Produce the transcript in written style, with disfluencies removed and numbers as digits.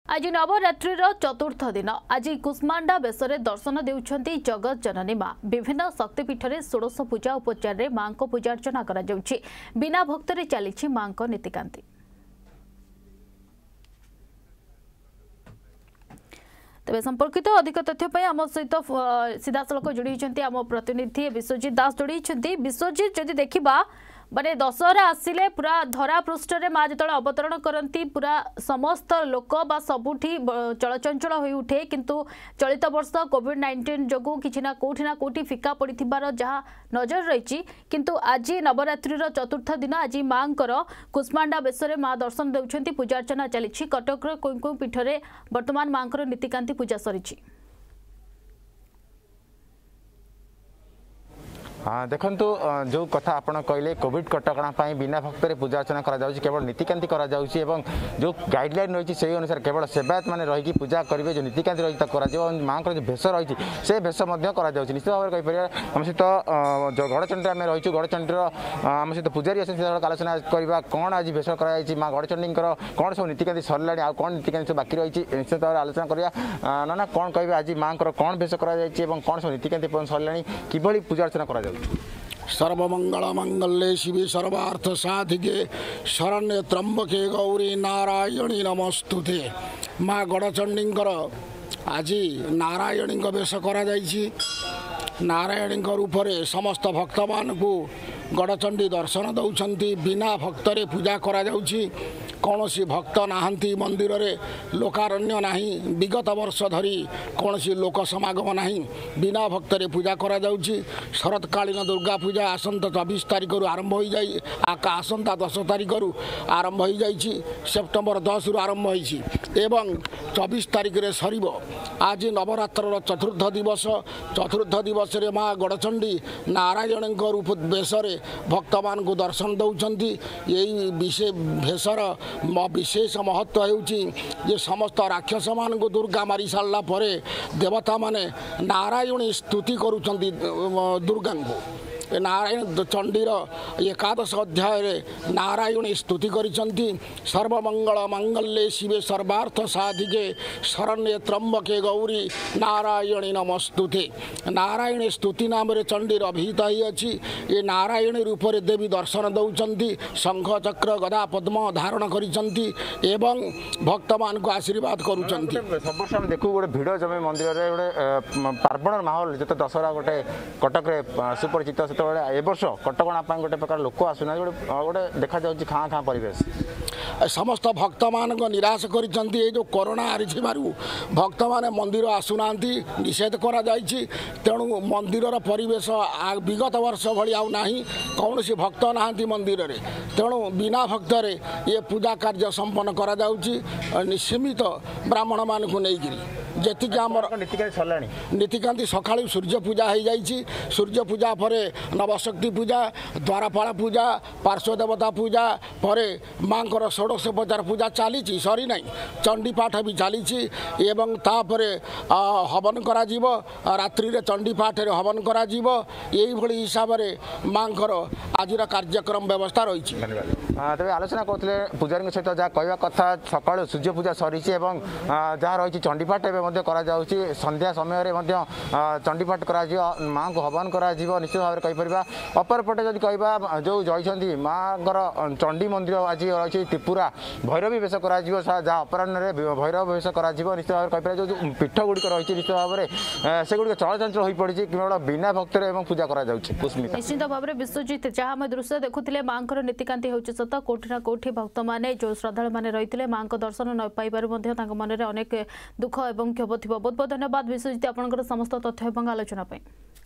आज नवरात्रिर चतुर्थ दिन आज कुष्मांडा बेसरे दर्शन देउछंती जगत जननी मां। विभिन्न शक्तिपीठ में षोडश पूजा उपचार मां को पूजार्चना करा जाउछि। बिना भक्तरे चली मां को नीतिकांति। तेज संपर्कित अधिक तथ्य आम सहित सीधा सड़क जोड़ी आम प्रतिनिधि विश्वजित दास जोड़ी। विश्वजित जदि देखा माने दशहरा आसिले पूरा धरा पृष्ठ में माँ जो अवतरण करती पूरा समस्त लोक बा सबुठी चलचंचल हो उठे, किंतु चलित वर्ष कोविड-19 जो कि ना कोठी फिका पड़ी जहाँ नजर रही। किंतु आज नवरात्रिर चतुर्थ दिन आज माँ कुष्मांडा बेसरे माँ दर्शन देउछंती, पूजार्चना चली। कटक कोई पीठ में वर्तमान माँ नीतिकांति पूजा सरी। हाँ देखु जो कथा आपड़ कहले कोविड कटकणा बिना भक्तरे पूजा अर्चना करा केवल नीतिकांति करा जो गाइडलाइन रही से अनुसार केवल सेवायत मैंने रही पूजा करेंगे। जो नीतिकांति रही माँ जो भेष रही से भेष निश्चित भाव में कहीपर आम सहित जो गड़चंडी आम रही गड़चंडीर आम सहित पूजारी अच्छे आलोचना करवा कौन आज भेष कर माँ गड़चंडी कौन सब नीतिकांति सरला आ कौन नीतिकांति सब बाकी रही निश्चित भाव में आलोचना करवा ना कौन कहे आज माँ कौन भेष कर कौन सब नीतिकांति सरला कि पूजा अर्चना कर। सर्वमंगल मंगल्ये शिवे सर्वार्थ साधिके शरण्ये त्र्यंबके गौरी नारायणी नमस्तुते। माँ गड़चंडींकर आज नारायणी बेश करा नारायणी रूप में समस्त भक्त मान को गड़चंडी दर्शन दौरान बिना भक्तरे पूजा करा कौन सी भक्त नहांती मंदिर रे लोकारण्य नहीं। विगत वर्ष धरी कौन सी लोक समागम नहीं, बिना भक्तरे पूजा करा शरतकालीन दुर्गा पूजा आसंता 24 तारिख आरंभ हो जाए आसंता 10 तारिख आरंभ हो जाए सेप्टेम्बर 10 रु आरंभ एवं 24 तारिख रे सरीब। आज नवरात्र चतुर्थ दिवस रे माँ गड़चंडी नारायण रूप बेसरे भक्त मान को दर्शन दौरान यही भेषर विशेष महत्व हो समस्त राक्षस मान को दुर्गा मारी सारा पर देवता माने नारायणी स्तुति करुँच दुर्गा को। नारायण चंडीर एकादश अध्याय नारायणी स्तुति करिसंती। सर्वमंगल मंगल्ये शिवे सर्वार्थ साधिके शरण्ये त्र्यंबके गौरी नारायणी नमस्तुते। नारायणी स्तुति नाम रे चंडीर अभिहित ही अच्छी। ये नारायणी रूप में देवी दर्शन दौरान शंख चक्र गदा पद्म धारण करिसंती एवं भक्त मान को आशीर्वाद करुचंती। सब वर्ष हम देखू गोटे भिड़ जमे मंदिर रे गोटे पार्वण माहौल जो दशहरा गोटे कटक रे सुपरिचित ए वर्ष कटकणा गोटे प्रकार लोक आसुना गोटे देखा जाऊँ खाँ खाँ परिवेश समस्त भक्त मान निराश कर जो कोरोना भक्त माने मंदिर आसुना निषेध करा तेणु मंदिर परिवेश विगत वर्ष भाई आना कौन सी भक्त नहांती मंदिर रे तेणु बिना भक्त रे ये पूजा कार्य संपन्न करा सीमित ब्राह्मण मान को लेकिन जी नीतिकांति सका सूर्य पूजा हो जाए सूर्य पूजा पर नवशक्ति पूजा द्वारपाल पूजा पार्श्व देवता पूजा पर माँ षोडशोपचार पूजा चली सरी ना चंडी पाठ भी चली एवं तापर हवन करा रात्रि रे चंडी पाठ रे हवन करा यही हिसाब से माँ आज कार्यक्रम व्यवस्था रही। तेज आलोचना करते पूजारी सहित जहाँ कहवा कथा सका सूर्य पूजा सरी जहाँ रही चंडीपाठ एवं संध्या समय चंडीपाठ करा माँ को हवन करा निश्चित भाव में कहीपर। अपरपटे जब कह जो जाइए माँ चंडी मंदिर आज रही त्रिपुरा भैरवी वेश करा जहाँ अपराह्न भैरव वेश करा निश्चित भाव में कहीपर। जो पीठ गुड़िक रही निश्चित भाव में सेगुड़ चलचंचल हो पड़ी केवल बिना भक्त पूजा करा निश्चित भाव में। विश्वजित जहाँ आम दृश्य देखुले माँ नीतिकांति होती सत कोठी ना कोठी भक्त मैंने जो श्रद्धा मैंने रही माँ दर्शन न पाइबार मन में अनेक दुख और क्षोभ थी। बहुत बहुत धन्यवाद विश्वजित आपंकर समस्त तथ्य और आलोचना।